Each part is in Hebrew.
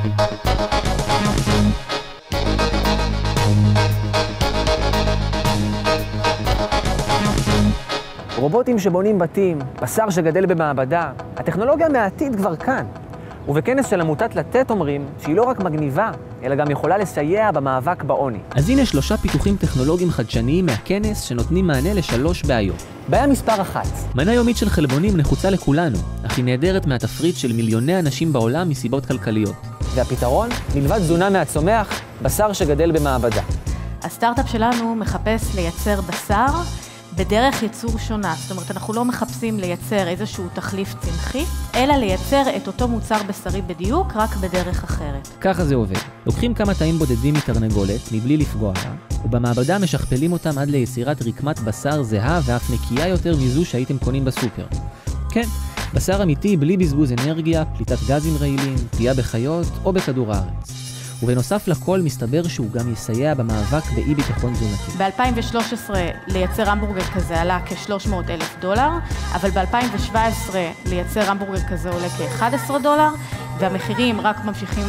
רובוטים שבונים בתים, בשר שגדל במעבדה, הטכנולוגיה מהעתיד כבר כאן. ובכנס של עמותת לתת אומרים שהיא לא רק מגניבה, אלא גם יכולה לסייע במאבק בעוני. אז הנה 3 פיתוחים טכנולוגיים חדשניים מהכנס שנותנים מענה ל3 בעיות. בעיה מספר 1. מנה יומית של חלבונים נחוצה לכולנו, אך היא נהדרת מהתפריט של מיליוני אנשים בעולם מסיבות כלכליות. והפתרון? מלבד תזונה מהצומח, בשר שגדל במעבדה. הסטארט-אפ שלנו מחפש לייצר בשר בדרך ייצור שונה. זאת אומרת, אנחנו לא מחפשים לייצר איזשהו תחליף צמחי, אלא לייצר את אותו מוצר בשרי בדיוק, רק בדרך אחרת. ככה זה עובד. לוקחים כמה תאים בודדים מתרנגולת, מבלי לפגוע לה, ובמעבדה משכפלים אותם עד ליצירת רקמת בשר זהה ואף נקייה יותר מזו שהייתם קונים בסופר. כן, בשר אמיתי בלי בזבוז אנרגיה, פליטת גזים רעילים, פגיעה בחיות או בכדור הארץ. ובנוסף לכל מסתבר שהוא גם יסייע במאבק באי ביטחון תזונתי. ב-2013 לייצר המבורגר כזה עלה $300,000, אבל ב-2017 לייצר המבורגר כזה עולה $11, והמחירים רק ממשיכים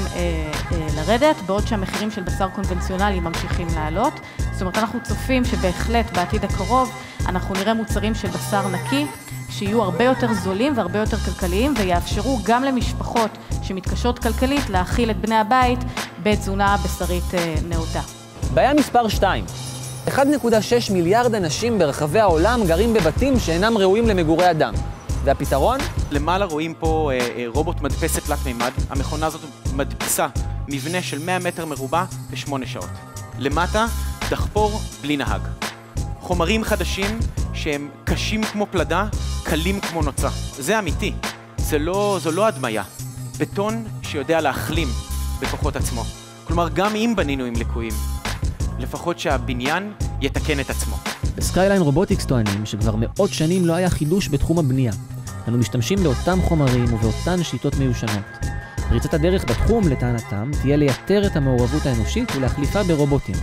לרדת, בעוד שהמחירים של בשר קונבנציונלי ממשיכים לעלות. זאת אומרת, אנחנו צופים שבהחלט בעתיד הקרוב אנחנו נראה מוצרים של בשר נקי, שיהיו הרבה יותר זולים והרבה יותר כלכליים, ויאפשרו גם למשפחות שמתקשות כלכלית להאכיל את בני הבית בתזונה בשרית נאותה. בעיה מספר 2. 1.6 מיליארד אנשים ברחבי העולם גרים בבתים שאינם ראויים למגורי אדם. והפתרון? למעלה רואים פה רובוט מדפסת תלת מימד. המכונה הזאת מדפיסה מבנה של 100 מטר מרובע ב8 שעות. למטה דחפור בלי נהג. חומרים חדשים שהם קשים כמו פלדה, קלים כמו נוצה. זה אמיתי, זו לא הדמיה. בטון שיודע להחלים בכוחות עצמו. כלומר, גם אם בנינו עם ליקויים, לפחות שהבניין יתקן את עצמו. בסקייליין רובוטיקס טוענים שכבר מאות שנים לא היה חידוש בתחום הבנייה. אנו משתמשים באותם חומרים ובאותן שיטות מיושנות. פריצת הדרך בתחום, לטענתם, תהיה לייתר את המעורבות האנושית ולהחליפה ברובוטים.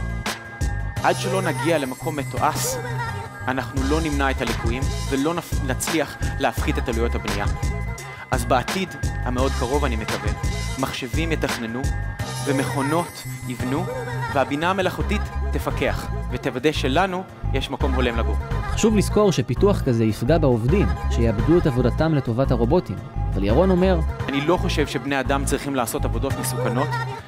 עד שלא נגיע למקום מתועש, אנחנו לא נמנע את הליקויים ולא נצליח להפחית את עלויות הבנייה. אז בעתיד המאוד קרוב, אני מקווה, מחשבים יתכננו ומכונות יבנו, והבינה המלאכותית תפקח ותוודא שלנו יש מקום הולם לגור. חשוב לזכור שפיתוח כזה יפגע בעובדים, שיאבדו את עבודתם לטובת הרובוטים. אבל ירון אומר, אני לא חושב שבני אדם צריכים לעשות עבודות מסוכנות,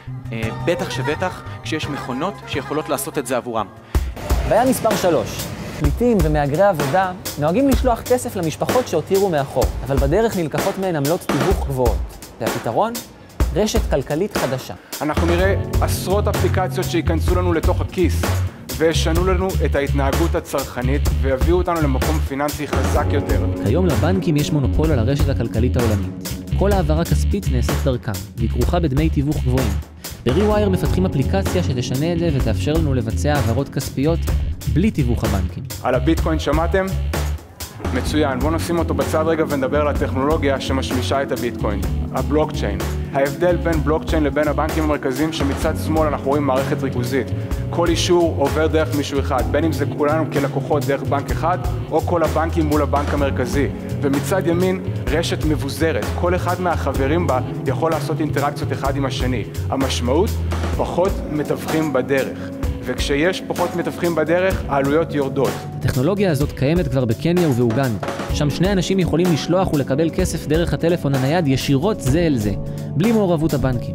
בטח שבטח כשיש מכונות שיכולות לעשות את זה עבורם. בעיה מספר 3. פליטים ומהגרי עבודה נוהגים לשלוח כסף למשפחות שהותירו מאחור, אבל בדרך נלקחות מהן עמלות תיווך גבוהות. והפתרון? רשת כלכלית חדשה. אנחנו נראה עשרות אפליקציות שיכנסו לנו לתוך הכיס וישנו לנו את ההתנהגות הצרכנית ויביאו אותנו למקום פיננסי חזק יותר. כיום לבנקים יש מונופול על הרשת הכלכלית העולמית. כל העברה כספית נעשית דרכם, והיא כרוכה בדמי תיווך גבוהים. ב-Rewire מפתחים אפליקציה שתשנה את זה ותאפשר לנו לבצע העברות כספיות בלי תיווך הבנקים. על הביטקוין שמעתם? מצוין, בואו נשים אותו בצד רגע ונדבר על הטכנולוגיה שמשמישה את הביטקוין, הבלוקצ'יין. ההבדל בין בלוקצ'יין לבין הבנקים המרכזיים שמצד שמאל אנחנו רואים מערכת ריכוזית. כל אישור עובר דרך מישהו אחד, בין אם זה כולנו כלקוחות דרך בנק אחד, או כל הבנקים מול הבנק המרכזי. ומצד ימין רשת מבוזרת, כל אחד מהחברים בה יכול לעשות אינטראקציות אחד עם השני. המשמעות, פחות מתווכים בדרך. וכשיש פחות מתווכים בדרך, העלויות יורדות. הטכנולוגיה הזאת קיימת כבר בקניה ובאוגנדה. שם 2 אנשים יכולים לשלוח ולקבל כסף דרך הטלפון הנייד ישירות זה אל זה, בלי מעורבות הבנקים.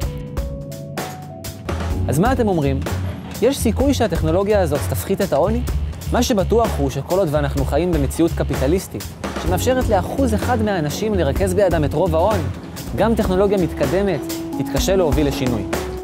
אז מה אתם אומרים? יש סיכוי שהטכנולוגיה הזאת תפחית את העוני? מה שבטוח הוא שכל עוד ואנחנו חיים במציאות קפיטליסטית, שמאפשרת ל1% מהאנשים לרכז בידם את רוב ההון, גם טכנולוגיה מתקדמת תתקשה להוביל לשינוי.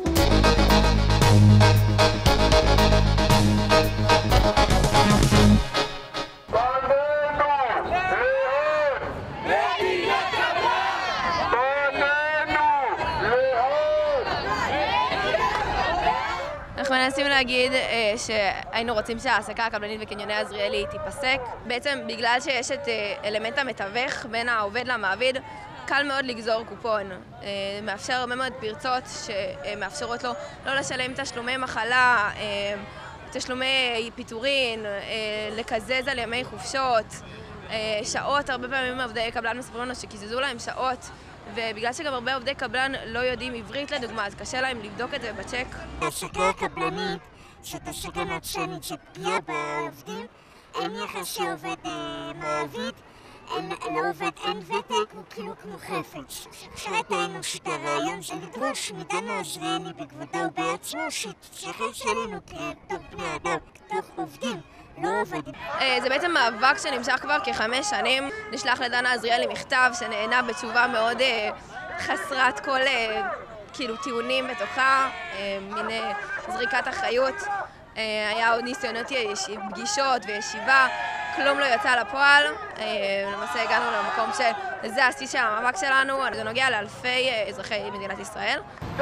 אנחנו מנסים להגיד שהיינו רוצים שההעסקה הקבלנית בקניוני עזריאלי תיפסק. בעצם בגלל שיש את אלמנט המתווך בין העובד למעביד, קל מאוד לגזור קופון. מאפשר הרבה מאוד פרצות שמאפשרות לו לא לשלם תשלומי מחלה, תשלומי פיטורין, לקזז על ימי חופשות, שעות. הרבה פעמים עובדי קבלן מספרים לנו שקיזזו להם שעות ובגלל שגם הרבה עובדי קבלן לא יודעים עברית לדוגמה, אז קשה להם לבדוק את זה בצ'ק. העסקה הקבלנית, שתעסקה נצלנית, זה פגיעה בעובדים, אין יחסי עובד מעביד, לעובד אין ותק, הוא כאילו כמו חפץ. מבחינתנו שיטה רעיון זה לדרוש מדנה עזריאלי בכבודו ובעצמו שתתייחס אלינו כתוך בני אדם, כתוך עובדים. זה בעצם מאבק שנמשך כבר כ5 שנים. נשלח לדנה עזריאלי מכתב שנענה בתשובה מאוד חסרת כל כאילו טיעונים בתוכה, מין זריקת אחריות. היה עוד ניסיונות פגישות וישיבה, כלום לא יצא לפועל. למעשה הגענו למקום שזה השיא של המאבק שלנו, זה נוגע לאלפי אזרחי מדינת ישראל.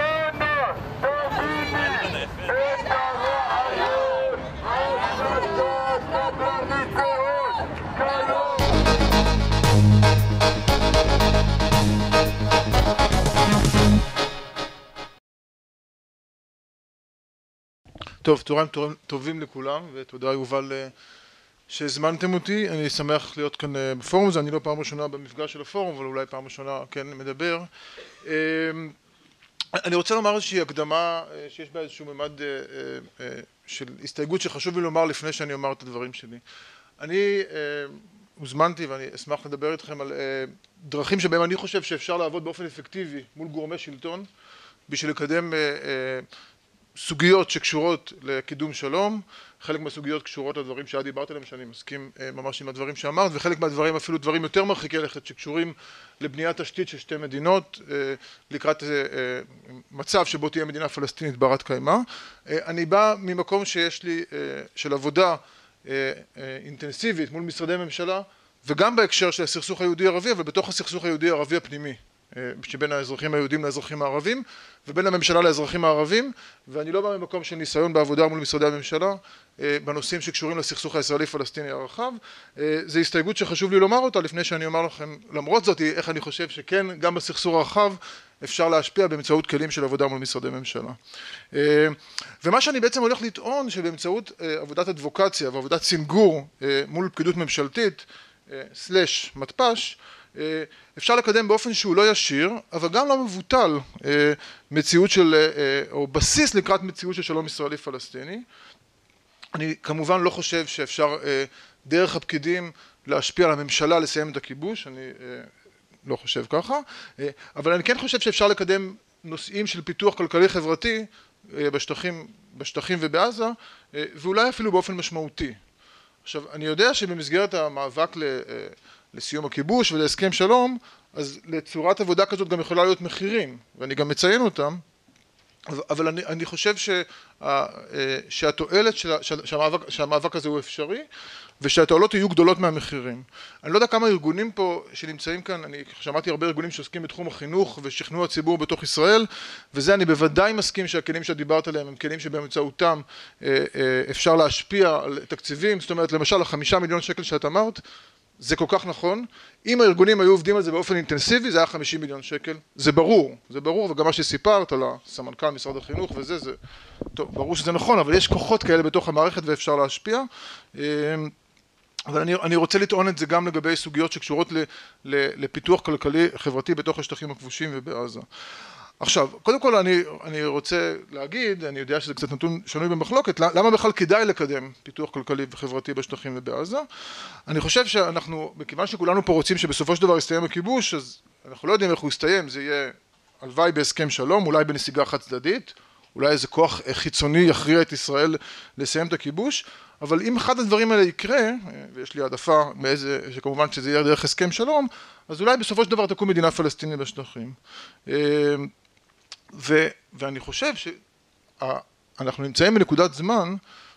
טוב, תורם טובים לכולם, ותודה יובל שהזמנתם אותי. אני שמח להיות כאן בפורום הזה, אני לא פעם ראשונה במפגש של הפורום, אבל אולי פעם ראשונה כן מדבר. אני רוצה לומר איזושהי הקדמה שיש בה איזשהו ממד של הסתייגות שחשוב לי לומר לפני שאני אומר את הדברים שלי. אני הוזמנתי ואני אשמח לדבר איתכם על דרכים שבהם אני חושב שאפשר לעבוד באופן אפקטיבי מול גורמי שלטון בשביל לקדם סוגיות שקשורות לקידום שלום. חלק מהסוגיות קשורות לדברים שאת דיברת עליהם, שאני מסכים ממש עם הדברים שאמרת, וחלק מהדברים אפילו דברים יותר מרחיקי לכת שקשורים לבניית תשתית של שתי מדינות לקראת מצב שבו תהיה מדינה פלסטינית ברת קיימא. אני בא ממקום שיש לי של עבודה אינטנסיבית מול משרדי ממשלה, וגם בהקשר של הסכסוך היהודי-ערבי, אבל בתוך הסכסוך היהודי-ערבי הפנימי, שבין האזרחים היהודים לאזרחים הערבים, ובין הממשלה לאזרחים הערבים, ואני לא בא ממקום של ניסיון בעבודה מול משרדי הממשלה, בנושאים שקשורים לסכסוך הישראלי-פלסטיני הרחב. זו הסתייגות שחשוב לי לומר אותה, לפני שאני אומר לכם, למרות זאת, איך אני חושב שכן, גם בסכסוך הרחב, אפשר להשפיע באמצעות כלים של עבודה מול משרדי ממשלה. ומה שאני בעצם הולך לטעון, שבאמצעות עבודת אדבוקציה ועבודת סינגור מול פקידות ממשלתית, סלש מתפ"ש, אפשר לקדם באופן שהוא לא ישיר, אבל גם לא מבוטל מציאות של, או בסיס לקראת מציאות של שלום ישראלי פלסטיני. אני כמובן לא חושב שאפשר דרך הפקידים להשפיע על הממשלה לסיים את הכיבוש, אני לא חושב ככה, אבל אני כן חושב שאפשר לקדם נושאים של פיתוח כלכלי חברתי בשטחים ובעזה, ואולי אפילו באופן משמעותי. עכשיו, אני יודע שבמסגרת המאבק לסיום הכיבוש ולהסכם שלום, אז לצורת עבודה כזאת גם יכולה להיות מחירים, ואני גם מציין אותם, אבל אני חושב שהתועלת שהמאבק הזה הוא אפשרי, ושהתועלות יהיו גדולות מהמחירים. אני לא יודע כמה ארגונים פה שנמצאים כאן, אני שמעתי הרבה ארגונים שעוסקים בתחום החינוך ושכנוע הציבור בתוך ישראל, וזה אני בוודאי מסכים שהכלים שדיברת עליהם הם כלים שבאמצעותם אפשר להשפיע על תקציבים, זאת אומרת למשל 5 מיליון שקל שאת אמרת, זה כל כך נכון. אם הארגונים היו עובדים על זה באופן אינטנסיבי, זה היה 50 מיליון שקל. זה ברור, וגם מה שסיפרת על הסמנכ"ל משרד החינוך וזה, טוב, ברור שזה נכון, אבל יש כוחות כאלה בתוך המערכת ואפשר להשפיע. אבל אני רוצה לטעון את זה גם לגבי סוגיות שקשורות לפיתוח כלכלי חברתי בתוך השטחים הכבושים ובעזה. עכשיו, קודם כל אני רוצה להגיד, אני יודע שזה קצת נתון שנוי במחלוקת, למה בכלל כדאי לקדם פיתוח כלכלי וחברתי בשטחים ובעזה? אני חושב שאנחנו, מכיוון שכולנו פה רוצים שבסופו של דבר יסתיים הכיבוש, אז אנחנו לא יודעים איך הוא יסתיים, זה יהיה הלוואי בהסכם שלום, אולי בנסיגה חד צדדית, אולי איזה כוח חיצוני יכריע את ישראל לסיים את הכיבוש, אבל אם אחד הדברים האלה יקרה, ויש לי העדפה שכמובן שזה יהיה דרך הסכם שלום, אז אולי בסופו של דבר תקום מדינה פלסטינית בשטחים. ואני חושב שאנחנו נמצאים בנקודת זמן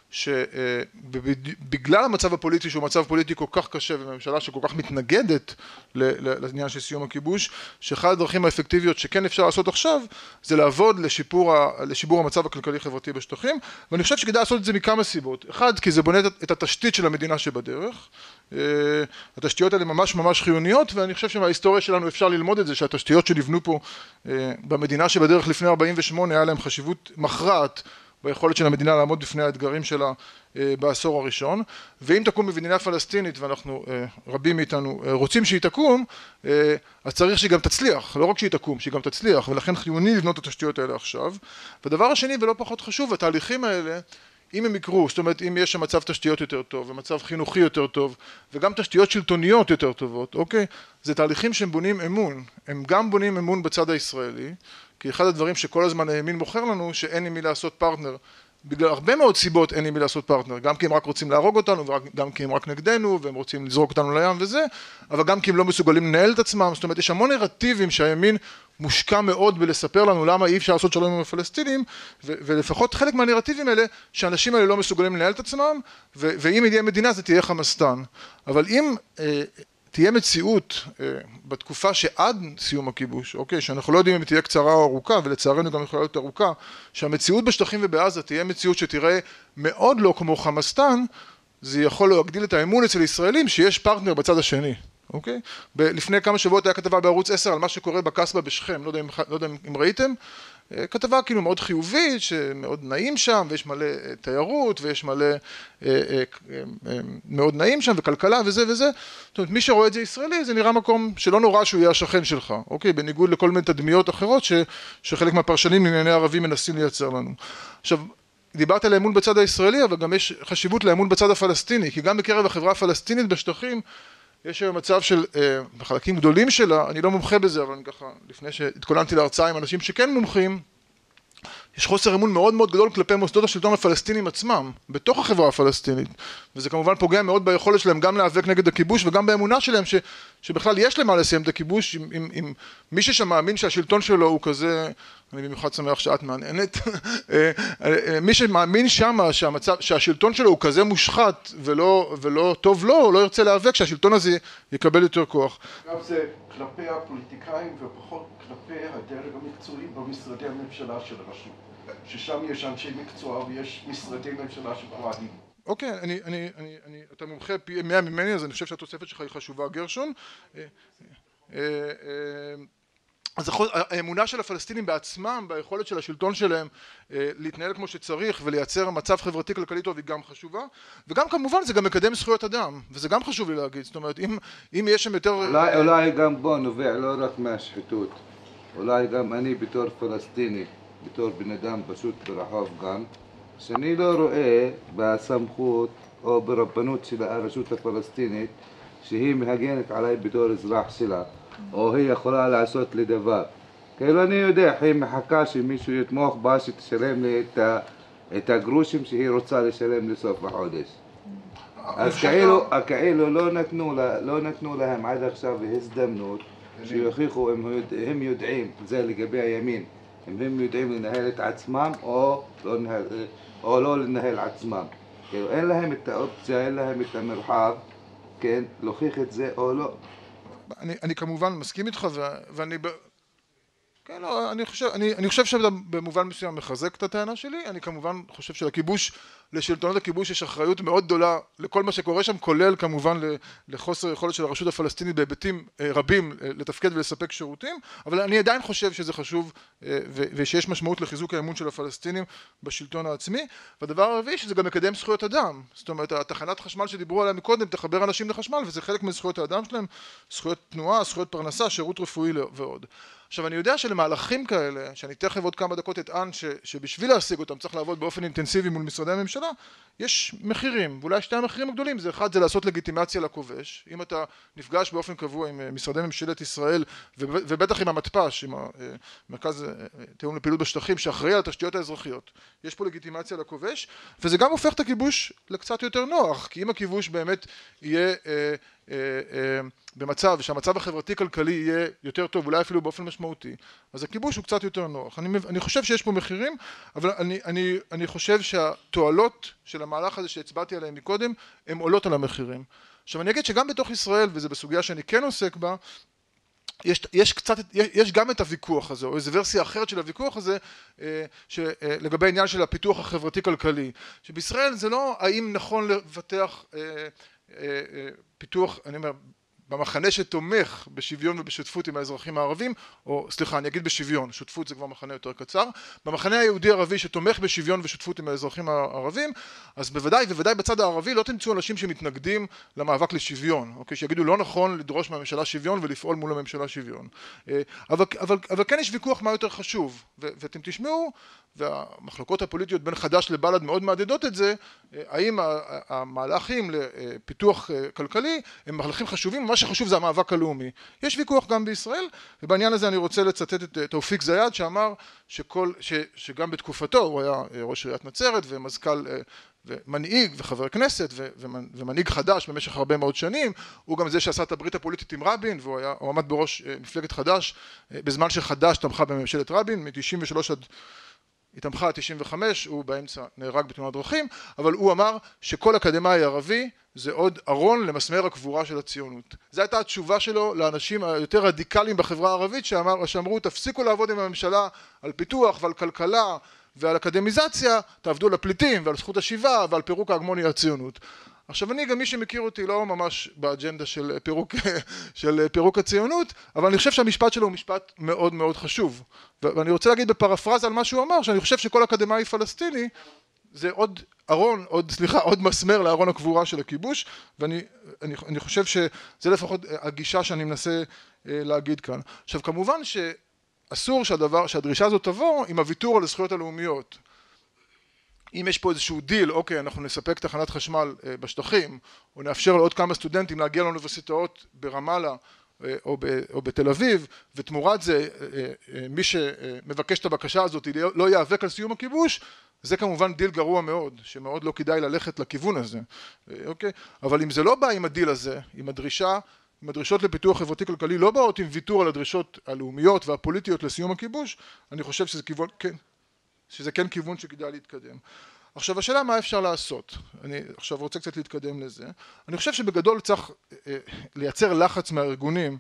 שבגלל המצב הפוליטי שהוא מצב פוליטי כל כך קשה וממשלה שכל כך מתנגדת לעניין של סיום הכיבוש, שאחת הדרכים האפקטיביות שכן אפשר לעשות עכשיו זה לעבוד לשיפור המצב הכלכלי חברתי בשטחים, ואני חושב שכדאי לעשות את זה מכמה סיבות. אחד, כי זה בונה את התשתית של המדינה שבדרך, התשתיות האלה ממש ממש חיוניות, ואני חושב שמההיסטוריה שלנו אפשר ללמוד את זה, שהתשתיות שנבנו פה במדינה שבדרך לפני 48 היה להם חשיבות מכרעת ביכולת של המדינה לעמוד בפני האתגרים שלה בעשור הראשון, ואם תקום מדינה פלסטינית, ואנחנו, רבים מאיתנו רוצים שהיא תקום, אז צריך שהיא גם תצליח, לא רק שהיא תקום, שהיא גם תצליח, ולכן חיוני לבנות את התשתיות האלה עכשיו. והדבר השני, ולא פחות חשוב, התהליכים האלה, אם הם יקרו, זאת אומרת, אם יש שם מצב תשתיות יותר טוב, ומצב חינוכי יותר טוב, וגם תשתיות שלטוניות יותר טובות, אוקיי? זה תהליכים שהם בונים אמון. הם גם בונים אמון בצד הישראלי, כי אחד הדברים שכל הזמן הימין מוכר לנו, שאין עם מי לעשות פרטנר. בגלל הרבה מאוד סיבות אין עם מי לעשות פרטנר. גם כי הם רק רוצים להרוג אותנו, וגם כי הם רק נגדנו, והם רוצים לזרוק אותנו לים וזה, אבל גם כי הם לא מסוגלים לנהל את עצמם. זאת אומרת, יש המון נרטיבים שהימין מושקע מאוד בלספר לנו למה אי אפשר לעשות שלום עם הפלסטינים, ולפחות חלק מהנרטיבים האלה, שהאנשים האלה לא מסוגלים לנהל את עצמם, ואם יהיה מדינה זה תהיה חמאסטן. אבל אם תהיה מציאות בתקופה שעד סיום הכיבוש, אוקיי, שאנחנו לא יודעים אם תהיה קצרה או ארוכה, ולצערנו גם יכולה להיות ארוכה, שהמציאות בשטחים ובעזה תהיה מציאות שתראה מאוד לא כמו חמאסטן, זה יכול להגדיל את האמון אצל ישראלים שיש פרטנר בצד השני. אוקיי? לפני כמה שבועות היה כתבה בערוץ 10 על מה שקורה בקסבה בשכם, לא יודע אם ראיתם, כתבה כאילו מאוד חיובית, שמאוד נעים שם, ויש מלא תיירות, ויש מלא מאוד נעים שם, וכלכלה וזה וזה. זאת אומרת, מי שרואה את זה ישראלי, זה נראה מקום שלא נורא שהוא יהיה השכן שלך, אוקיי? בניגוד לכל מיני תדמיות אחרות שחלק מהפרשנים לענייני ערבים מנסים לייצר לנו. עכשיו, דיברת על האמון בצד הישראלי, אבל גם יש חשיבות לאמון בצד הפלסטיני, כי גם בקרב החברה הפלסטינית בשטחים, יש היום מצב של, בחלקים גדולים שלה, אני לא מומחה בזה, אבל אני ככה, לפני שהתכוננתי להרצאה עם אנשים שכן מומחים, יש חוסר אמון מאוד מאוד גדול כלפי מוסדות השלטון הפלסטינים עצמם, בתוך החברה הפלסטינית, וזה כמובן פוגע מאוד ביכולת שלהם גם להיאבק נגד הכיבוש, וגם באמונה שלהם שבכלל יש למה לסיים את הכיבוש, אם מי שמאמין שהשלטון שלו הוא כזה, אני במיוחד שמח שאת מעניינת, מי שמאמין שם שהשלטון שלו הוא כזה מושחת ולא טוב לו, לא ירצה להיאבק שהשלטון הזה יקבל יותר כוח. גם זה כלפי הפוליטיקאים ופחות כלפי הדרג המקצועי במשרדי הממשלה של הרשות, ששם יש אנשי מקצוע ויש משרדי ממשלה שפועלים. אוקיי, אתה מומחה פי 100 ממני, אז אני חושב שהתוספת שלך היא חשובה, גרשון. אז האמונה של הפלסטינים בעצמם, ביכולת של השלטון שלהם להתנהל כמו שצריך ולייצר מצב חברתי כלכלי טוב היא גם חשובה, וגם כמובן זה גם מקדם זכויות אדם, וזה גם חשוב לי להגיד, זאת אומרת אם יש שם יותר... אולי גם בוא נובע לא רק מהשחיתות, אולי גם אני בתור פלסטיני, בתור בן אדם פשוט ברחוב גם, שאני לא רואה בסמכות או ברבנות של הרשות הפלסטינית שהיא מהגנת עליי בתור אזרח שלה, או היא יכולה לעשות לי דבר. כאילו אני יודע, היא מחכה שמישהו יתמוך בה שתשלם לי את הגרושים שהיא רוצה לשלם לסוף החודש. אז כאילו לא נתנו להם עד עכשיו הזדמנות שיוכיחו אם הם יודעים, זה לגבי הימין, אם הם יודעים לנהל את עצמם או לא לנהל עצמם. כאילו אין להם את האופציה, אין להם את המרחב, כן, להוכיח את זה או לא. אני כמובן מסכים איתך, ואני... כן, לא, אני חושב שבמובן מסוים מחזק את הטענה שלי, אני כמובן חושב שלכיבוש, לשלטונות הכיבוש יש אחריות מאוד גדולה לכל מה שקורה שם, כולל כמובן לחוסר יכולת של הרשות הפלסטינית בהיבטים רבים לתפקד ולספק שירותים, אבל אני עדיין חושב שזה חשוב ושיש משמעות לחיזוק האמון של הפלסטינים בשלטון העצמי, והדבר הרביעי שזה גם מקדם זכויות אדם, זאת אומרת התחנת חשמל שדיברו עליה מקודם תחבר אנשים לחשמל וזה חלק מזכויות האדם שלהם, זכויות תנועה, זכויות פרנסה, שירות רפואי ועוד. עכשיו אני יודע שלמהלכים כאלה, שאני תכף עוד כמה דקות אטען שבשביל להשיג אותם צריך לעבוד באופן אינטנסיבי מול משרדי הממשלה, יש מחירים, ואולי שתי המחירים הגדולים, זה אחד זה לעשות לגיטימציה לכובש, אם אתה נפגש באופן קבוע עם משרדי ממשלת ישראל, ובטח עם המתפ"ש, עם מרכז תיאום לפעילות בשטחים, שאחראי על התשתיות האזרחיות, יש פה לגיטימציה לכובש, וזה גם הופך את הכיבוש לקצת יותר נוח, כי אם הכיבוש באמת יהיה במצב שהמצב החברתי-כלכלי יהיה יותר טוב, אולי אפילו באופן משמעותי, אז הכיבוש הוא קצת יותר נוח. אני חושב שיש פה מחירים, אבל אני חושב שהתועלות של המהלך הזה שהצבעתי עליהם מקודם, הן עולות על המחירים. עכשיו אני אגיד שגם בתוך ישראל, וזה בסוגיה שאני כן עוסק בה, יש גם את הוויכוח הזה, או איזו ורסיה אחרת של הוויכוח הזה, לגבי העניין של הפיתוח החברתי-כלכלי. שבישראל זה לא האם נכון לבטח פיתוח, אני אומר, במחנה שתומך בשוויון ובשותפות עם האזרחים הערבים, או סליחה, אני אגיד בשוויון, שותפות זה כבר מחנה יותר קצר, במחנה היהודי ערבי שתומך בשוויון ושותפות עם האזרחים הערבים, אז בוודאי בצד הערבי לא תמצאו אנשים שמתנגדים למאבק לשוויון, אוקיי? שיגידו לא נכון לדרוש מהממשלה שוויון ולפעול מול הממשלה שוויון. אבל כן יש ויכוח מה יותר חשוב, ואתם תשמעו, והמחלוקות הפוליטיות בין חד"ש לבל"ד מאוד מעדדות את זה, האם המהלכים לפיתוח כלכלי הם מהלכים חשובים, מה שחשוב זה המאבק הלאומי. יש ויכוח גם בישראל, ובעניין הזה אני רוצה לצטט את תאופיק זיאד שאמר שגם בתקופתו הוא היה ראש עיריית נצרת ומזכ"ל ומנהיג וחבר כנסת ומנהיג חד"ש במשך הרבה מאוד שנים, הוא גם זה שעשה את הברית הפוליטית עם רבין, והוא עמד בראש מפלגת חד"ש בזמן שחד"ש תמכה בממשלת רבין, מ-93 עד היא תמכה עד 95, הוא באמצע נהרג בתאונת דרכים, אבל הוא אמר שכל אקדמאי ערבי זה עוד ארון למסמר הקבורה של הציונות. זו הייתה התשובה שלו לאנשים היותר רדיקליים בחברה הערבית שאמרו תפסיקו לעבוד עם הממשלה על פיתוח ועל כלכלה ועל אקדמיזציה, תעבדו על הפליטים ועל זכות השיבה ועל פירוק ההגמוניה הציונות. עכשיו אני גם מי שמכיר אותי לא ממש באג'נדה של פירוק הציונות, אבל אני חושב שהמשפט שלו הוא משפט מאוד מאוד חשוב. ואני רוצה להגיד בפרפרזה על מה שהוא אמר, שאני חושב שכל אקדמאי פלסטיני זה עוד מסמר לארון הקבורה של הכיבוש, ואני חושב שזה לפחות הגישה שאני מנסה להגיד כאן. עכשיו כמובן שאסור שהדרישה הזאת תבוא עם הוויתור על הזכויות הלאומיות. אם יש פה איזשהו דיל, אוקיי, אנחנו נספק תחנת חשמל בשטחים, או נאפשר לעוד כמה סטודנטים להגיע לאוניברסיטאות ברמאללה או בתל אביב, ותמורת זה מי שמבקש את הבקשה הזאת לא יאבק על סיום הכיבוש, זה כמובן דיל גרוע מאוד, שמאוד לא כדאי ללכת לכיוון הזה, אוקיי? אבל אם זה לא בא עם הדיל הזה, עם הדרישות לפיתוח חברתי כלכלי לא באות עם ויתור על הדרישות הלאומיות והפוליטיות לסיום הכיבוש, אני חושב שזה כן כיוון שכדאי להתקדם. עכשיו השאלה מה אפשר לעשות, אני עכשיו רוצה קצת להתקדם לזה, אני חושב שבגדול צריך לייצר לחץ מהארגונים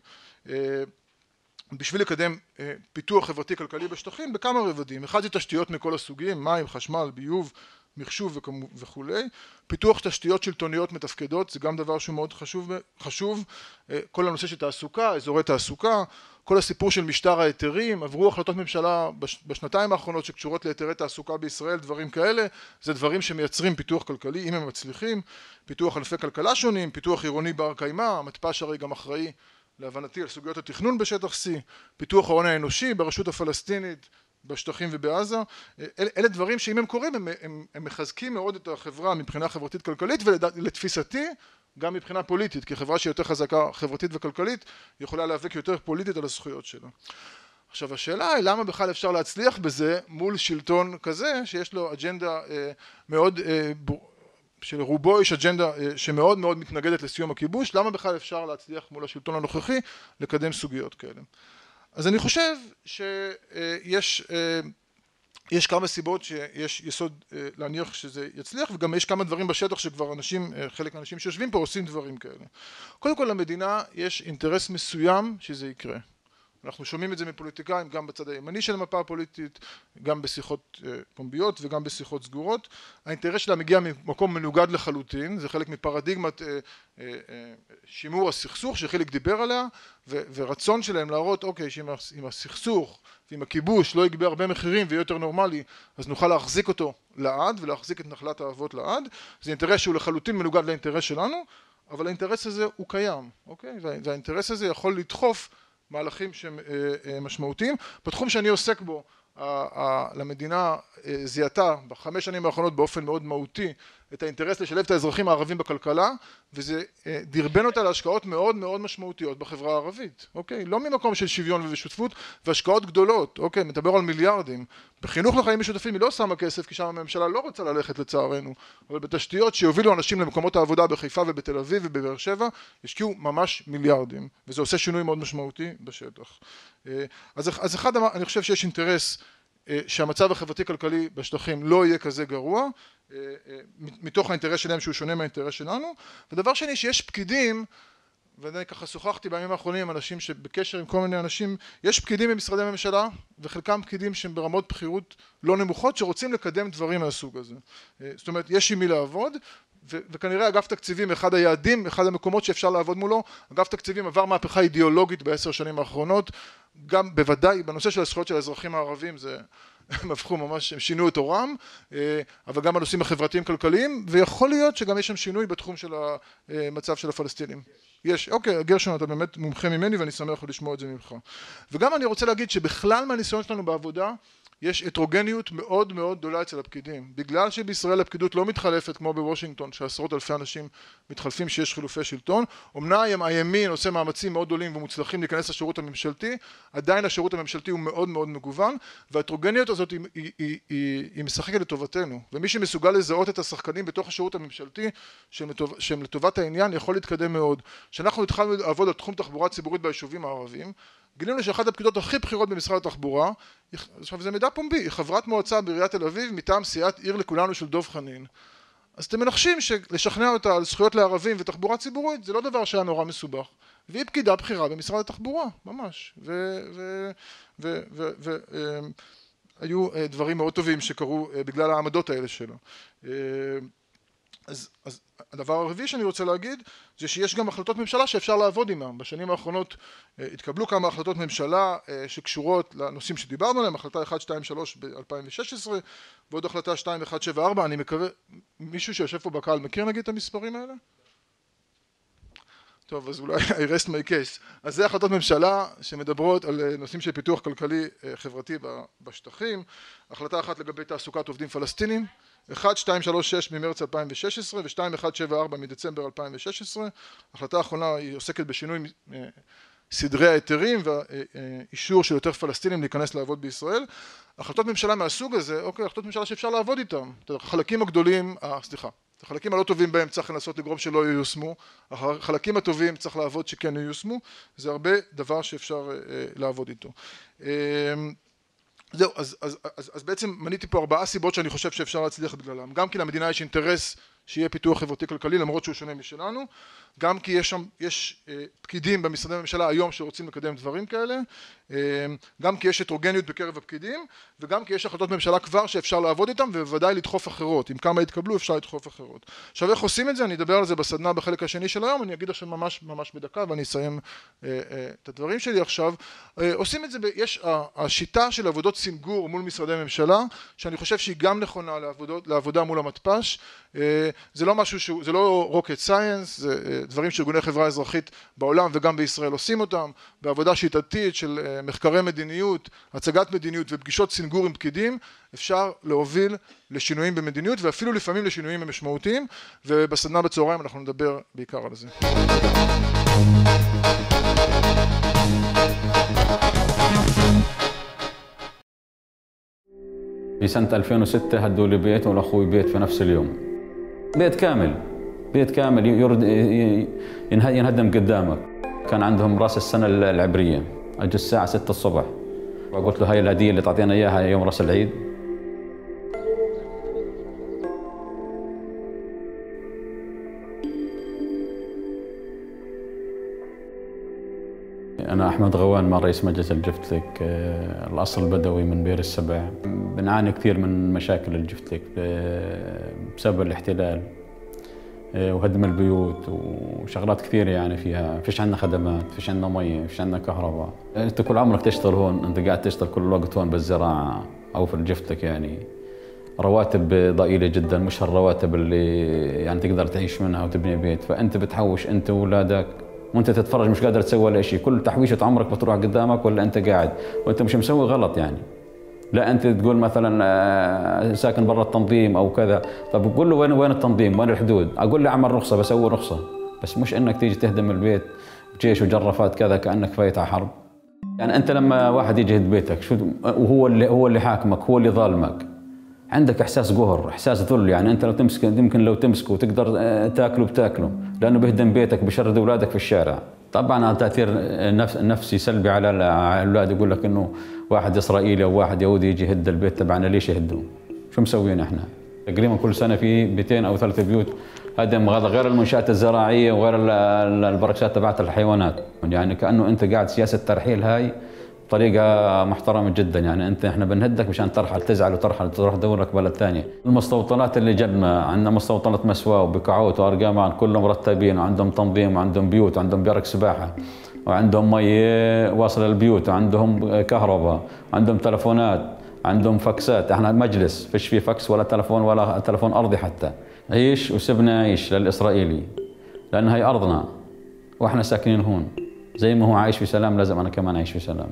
בשביל לקדם פיתוח חברתי כלכלי בשטחים בכמה רבדים, אחד זה תשתיות מכל הסוגים, מים, חשמל, ביוב, מחשוב וכולי, פיתוח תשתיות שלטוניות מתפקדות, זה גם דבר שהוא מאוד חשוב, כל הנושא של תעסוקה, אזורי תעסוקה, כל הסיפור של משטר ההיתרים, עברו החלטות ממשלה בשנתיים האחרונות שקשורות להיתרי תעסוקה בישראל, דברים כאלה, זה דברים שמייצרים פיתוח כלכלי, אם הם מצליחים, פיתוח ענפי כלכלה שונים, פיתוח עירוני בר קיימא, המתפ"ש הרי גם אחראי להבנתי על סוגיות התכנון בשטח C, פיתוח ההון האנושי ברשות הפלסטינית, בשטחים ובעזה, אלה דברים שאם הם קורים הם מחזקים מאוד את החברה מבחינה חברתית כלכלית ולתפיסתי גם מבחינה פוליטית, כי חברה שהיא יותר חזקה חברתית וכלכלית יכולה להיאבק יותר פוליטית על הזכויות שלה. עכשיו השאלה היא למה בכלל אפשר להצליח בזה מול שלטון כזה שיש לו אג'נדה מאוד, שלרובו יש אג'נדה שמאוד מאוד מתנגדת לסיום הכיבוש, למה בכלל אפשר להצליח מול השלטון הנוכחי לקדם סוגיות כאלה. אז אני חושב שיש כמה סיבות שיש יסוד להניח שזה יצליח, וגם יש כמה דברים בשטח שכבר חלק מהאנשים שיושבים פה עושים דברים כאלה. קודם כל למדינה יש אינטרס מסוים שזה יקרה. אנחנו שומעים את זה מפוליטיקאים גם בצד הימני של המפה הפוליטית, גם בשיחות פומביות וגם בשיחות סגורות. האינטרס שלה מגיע ממקום מנוגד לחלוטין, זה חלק מפרדיגמת שימור הסכסוך שחיליק דיבר עליה, ורצון שלהם להראות, אוקיי, שאם הסכסוך ואם הכיבוש לא יגבה הרבה מחירים ויהיה יותר נורמלי, אז נוכל להחזיק אותו לעד ולהחזיק את נחלת האבות לעד. זה אינטרס שהוא לחלוטין מנוגד לאינטרס שלנו, אבל האינטרס הזה הוא קיים, אוקיי? והאינטרס הזה יכול לדחוף מהלכים שמשמעותיים. בתחום שאני עוסק בו, למדינה זיהתה בחמש שנים האחרונות באופן מאוד מהותי את האינטרס לשלב את האזרחים הערבים בכלכלה, וזה דרבן אותה להשקעות מאוד מאוד משמעותיות בחברה הערבית, אוקיי? לא ממקום של שוויון ובשותפות, והשקעות גדולות, אוקיי? מדבר על מיליארדים. בחינוך לחיים משותפים היא לא שמה כסף, כי שם הממשלה לא רוצה ללכת לצערנו, אבל בתשתיות שיובילו אנשים למקומות העבודה בחיפה ובתל אביב ובבאר שבע, השקיעו ממש מיליארדים, וזה עושה שינוי מאוד משמעותי בשטח. אז אחד, אני חושב שיש אינטרס שהמצב החברתי-כלכלי בשטחים לא יהיה כזה גרוע, מתוך האינטרס שלהם שהוא שונה מהאינטרס שלנו. ודבר שני, שיש פקידים, ואני ככה שוחחתי בימים האחרונים עם אנשים שבקשר עם כל מיני אנשים, יש פקידים במשרדי הממשלה, וחלקם פקידים שהם ברמות בכירות לא נמוכות, שרוצים לקדם דברים מהסוג הזה. זאת אומרת, יש עם מי לעבוד, וכנראה אגף תקציבים, אחד היעדים, אחד המקומות שאפשר לעבוד מולו, אגף תקציבים עבר מהפכה אידיאולוגית ב10 שנים האחרונות, גם בוודאי בנושא של הזכויות של האזרחים הערבים, הם הפכו ממש, הם שינו את אורם, אבל גם בנושאים החברתיים כלכליים, ויכול להיות שגם יש שם שינוי בתחום של המצב של הפלסטינים. יש, אוקיי, גרשון, אתה באמת מומחה ממני ואני שמח לשמוע את זה ממך. וגם אני רוצה להגיד שבכלל מהניסיון שלנו בעבודה, יש הטרוגניות מאוד מאוד גדולה אצל הפקידים. בגלל שבישראל הפקידות לא מתחלפת כמו בוושינגטון, שעשרות אלפי אנשים מתחלפים שיש חילופי שלטון, אמנם הימין עושה מאמצים מאוד גדולים ומוצלחים להיכנס לשירות הממשלתי, עדיין השירות הממשלתי הוא מאוד מאוד מגוון, וההטרוגניות הזאת היא משחקת לטובתנו. ומי שמסוגל לזהות את השחקנים בתוך השירות הממשלתי, שהם לטובת העניין, יכול להתקדם מאוד. כשאנחנו התחלנו לעבוד על תחום תחבורה ציבורית ביישובים הערביים, גילינו שאחת הפקידות הכי בכירות במשרד התחבורה, עכשיו זה מידע פומבי, היא חברת מועצה בעיריית תל אביב מטעם סיעת עיר לכולנו של דב חנין. אז אתם מנחשים שלשכנע אותה על זכויות לערבים ותחבורה ציבורית זה לא דבר שהיה נורא מסובך. והיא פקידה בכירה במשרד התחבורה, ממש. והיו דברים מאוד טובים שקרו בגלל העמדות האלה שלו. אז הדבר הרביעי שאני רוצה להגיד זה שיש גם החלטות ממשלה שאפשר לעבוד עימם. בשנים האחרונות התקבלו כמה החלטות ממשלה שקשורות לנושאים שדיברנו עליהם, החלטה 123 ב-2016 ועוד החלטה 2174, אני מקווה, מישהו שיושב פה בקהל מכיר נגיד את המספרים האלה? טוב, אז אולי I rest my case. אז זה החלטות ממשלה שמדברות על נושאים של פיתוח כלכלי חברתי בשטחים, החלטה אחת לגבי תעסוקת עובדים פלסטינים, 1236 ממרץ 2016 ו-2174 מדצמבר 2016. החלטה האחרונה היא עוסקת בשינוי סדרי ההיתרים והאישור של יותר פלסטינים להיכנס לעבוד בישראל. החלטות ממשלה מהסוג הזה, אוקיי, החלטות ממשלה שאפשר לעבוד איתם. החלקים הגדולים, החלקים הלא טובים בהם צריך לנסות לגרום שלא ייושמו, החלקים הטובים צריך לעבוד שכן ייושמו, זה הרבה דבר שאפשר לעבוד איתו. זהו, אז בעצם מניתי פה 4 סיבות שאני חושב שאפשר להצליח בגללם. גם כי למדינה יש אינטרס שיהיה פיתוח חברתי כלכלי, למרות שהוא שונה משלנו. גם כי יש פקידים במשרדי הממשלה היום שרוצים לקדם דברים כאלה. גם כי יש הטרוגניות בקרב הפקידים, וגם כי יש החלטות ממשלה כבר שאפשר לעבוד איתם, ובוודאי לדחוף אחרות. אם כמה יתקבלו, אפשר לדחוף אחרות. עכשיו, איך עושים את זה? אני אדבר על זה בסדנה בחלק השני של היום, אני אגיד עכשיו ממש בדקה, ואני אסיים את הדברים שלי עכשיו. עושים את זה, יש השיטה של עבודות סינגור מול משרדי ממשלה, שאני חושב שהיא גם נכונה לעבודה מול המתפ"ש. זה לא משהו זה לא rocket science, זה דברים שארגוני חברה אזרחית בעולם וגם בישראל עושים אותם, בעבודה שיטתית של מחקרי מדיניות, הצגת מדיניות ופגישות סינגור עם פקידים, אפשר להוביל לשינויים במדיניות ואפילו לפעמים לשינויים משמעותיים, ובסדנה בצהריים אנחנו נדבר בעיקר על זה. في سنة 2006 هدوا لي بيت والأخوي بيت في نفس اليوم. بيت كامل ينهدم قدامك. كان عندهم راس السنة العبرية. أجي الساعة 6 الصبح. وقلت له هاي الهدية اللي تعطينا إياها يوم راس العيد. أنا أحمد غوان مع رئيس مجلس الجفتلك الأصل البدوي من بير السبع. بنعاني كثير من مشاكل الجفتلك بسبب الاحتلال وهدم البيوت وشغلات كثيرة يعني فيها. فيش عندنا خدمات، فيش عندنا مية، فيش عندنا كهرباء. أنت كل عمرك تشتغل هون، أنت قاعد تشتغل كل الوقت هون بالزراعة أو في الجفتلك يعني. رواتب ضئيلة جدا، مش هالرواتب اللي يعني تقدر تعيش منها وتبني بيت، فأنت بتحوش أنت وأولادك وانت تتفرج مش قادر تسوي ولا شيء، كل تحويشة عمرك بتروح قدامك ولا انت قاعد وانت مش مسوي غلط يعني. لا انت تقول مثلا ساكن برا التنظيم او كذا، طب بقول له وين التنظيم؟ وين الحدود؟ اقول له اعمل رخصة بسوي رخصة، بس مش انك تيجي تهدم البيت بجيش وجرافات كذا كانك فايت على حرب. يعني انت لما واحد يجي يهد بيتك شو وهو اللي حاكمك، هو اللي ظالمك، عندك احساس قهر، احساس ذل، يعني انت لو تمسك يمكن لو تمسكه وتقدر تاكله بتاكله، لانه بيهدم بيتك بشرد اولادك في الشارع. طبعا هذا تاثير نفسي سلبي على الاولاد، يقول لك انه واحد اسرائيلي او واحد يهودي يجي يهد البيت تبعنا، ليش يهدوا؟ شو مسوين احنا؟ تقريبا كل سنه في 200 او 3 بيوت هدم، غير المنشات الزراعيه وغير البركشات تبعت الحيوانات، يعني كانه انت قاعد سياسه ترحيل هاي بطريقة محترمة جدا. يعني احنا بنهدك مشان ترحل، تزعل وترحل تروح تدور لك بلد ثاني. المستوطنات اللي جنبنا عندنا مستوطنة مسواء وبكعوت وارقامان، كلهم مرتبين وعندهم تنظيم وعندهم بيوت وعندهم بيرك سباحة وعندهم مي واصلة للبيوت وعندهم كهرباء وعندهم تلفونات، عندهم فاكسات. احنا مجلس فيش فيه فاكس ولا تلفون ولا تلفون ارضي حتى. عيش وسبنا عيش للاسرائيلي، لان هي ارضنا واحنا ساكنين هون. زي ما هو عايش في سلام لازم انا كمان اعيش في سلام.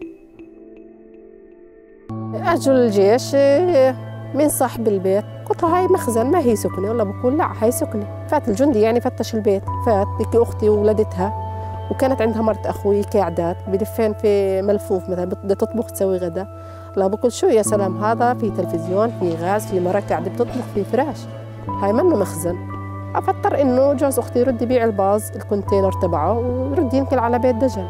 اجوا الجيش من صاحب البيت، قلت له هاي مخزن ما هي سكنه، ولا بقول لا هاي سكنه. فات الجندي يعني فتش البيت، فات بكي اختي وولدتها، وكانت عندها مرت اخوي قاعدات بدفين في ملفوف مثلا بدها تطبخ تسوي غدا. لا بقول شو يا سلام، هذا في تلفزيون، في غاز، في مرة قاعده بتطبخ، في فراش، هاي منه مخزن. افكر انه جوز اختي يرد يبيع الباز الكونتينر تبعه ويرد ينقل على بيت دجن.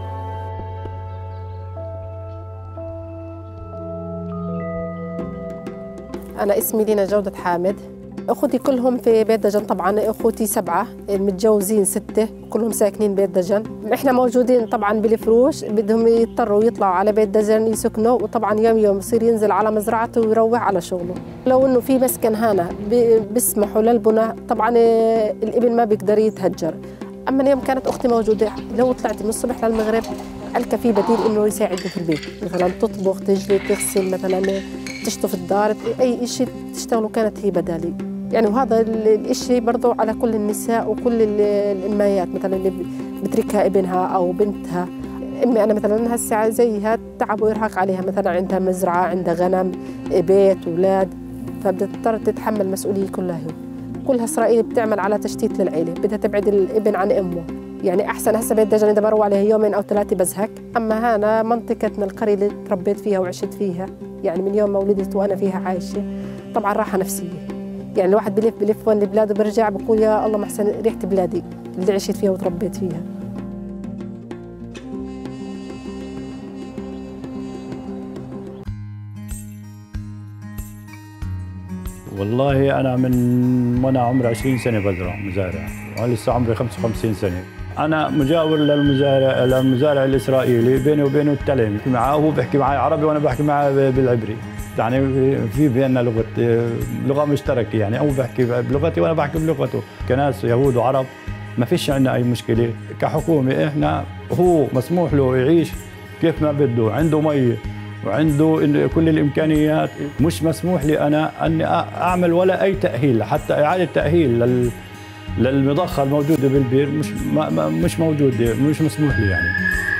أنا اسمي لينا جودة حامد، أخوتي كلهم في بيت دجن. طبعاً أخوتي 7 متجوزين 6، كلهم ساكنين بيت دجن. إحنا موجودين طبعاً بالفروش، بدهم يضطروا يطلعوا على بيت دجن يسكنوا، وطبعاً يوم يوم يصير ينزل على مزرعته ويروح على شغله. لو إنه في مسكن هنا بيسمحوا للبناء، طبعاً الابن ما بيقدر يتهجر. أما يوم كانت أختي موجودة، لو طلعت من الصبح للمغرب ألقى في بديل إنه يساعدني في البيت، مثلاً تطبخ، تجلي، تغسل، مثلاً تشطف الدار، أي شيء تشتغله كانت هي بدالي. يعني وهذا الشيء برضه على كل النساء وكل الأميات مثلا اللي بتركها ابنها أو بنتها. أمي أنا مثلا هالساعة زيها تعب وإرهاق عليها، مثلا عندها مزرعة، عندها غنم، بيت، أولاد، فبدها تضطر تتحمل المسؤولية كلها هي. كلها إسرائيل بتعمل على تشتيت للعيلة، بدها تبعد الابن عن أمه. يعني أحسن هسه بيت دجن إذا بروح عليه يومين أو 3 بزهق. أما هنا منطقتنا القرية اللي تربيت فيها وعشت فيها، يعني من يوم ما ولدت وأنا فيها عايشة، طبعا راحة نفسية. يعني الواحد بلف وين بلاده برجع بقول يا الله محسن ريحة بلادي اللي عشت فيها وتربيت فيها. والله أنا من وأنا عمري 20 سنة بزرع مزارع، وأنا لسه عمري 55 سنة. أنا مجاور للمزارع الإسرائيلي، بيني وبينه التلم، بحكي معاه وهو بحكي معي عربي وأنا بحكي معاه بالعبري. يعني في بيننا لغة مشتركة، يعني هو بحكي بلغتي وأنا بحكي بلغته. كناس يهود وعرب ما فيش عندنا أي مشكلة. كحكومة إحنا هو مسموح له يعيش كيف ما بده، عنده مي وعنده كل الإمكانيات. مش مسموح لي أنا أني أعمل ولا أي تأهيل، حتى إعادة تأهيل للمضخة الموجودة بالبير مش موجودة، مش مسموح لي يعني.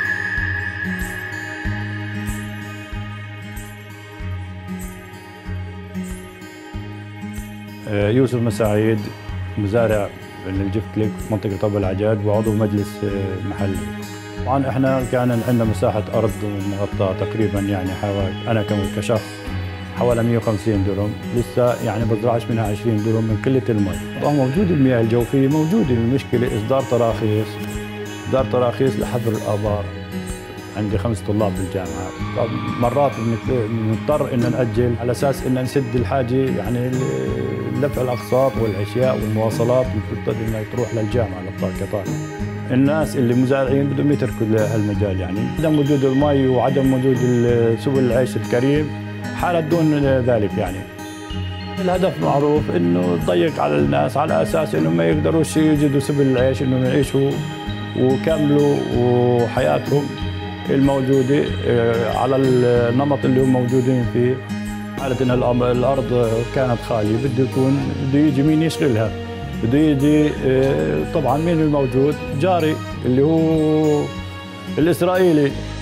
يوسف مساعيد، مزارع من الجفتلك منطقة أبو العجاد وعضو مجلس محلي. طبعا احنا كان عندنا مساحة أرض مغطاة تقريبا، يعني حوالي أنا كشخص حوالي 150 دونم، لسه يعني بزرعش منها 20 دونم من قلة المي. طبعا موجود المياه الجوفية موجودة، المشكلة إصدار تراخيص لحفر الآبار. عندي 5 طلاب بالجامعة، مرات بنضطر إن نأجل على أساس إن نسد الحاجة، يعني دفع الأقساط والأشياء والمواصلات المفروض إنها تروح للجامعة كطالب. الناس اللي مزارعين بدهم يتركوا هالمجال، يعني عدم وجود المي وعدم وجود سبل العيش الكريم حالة دون ذلك. يعني الهدف معروف إنه تضيق على الناس على أساس إنه ما يقدروش يجدوا سبل العيش إنهم يعيشوا ويكملوا وحياتهم الموجودة على النمط اللي هم موجودين فيه. حالة إن الأرض كانت خالية بده يجي مين يشغلها، بده يجي طبعا مين الموجود؟ جاري اللي هو الإسرائيلي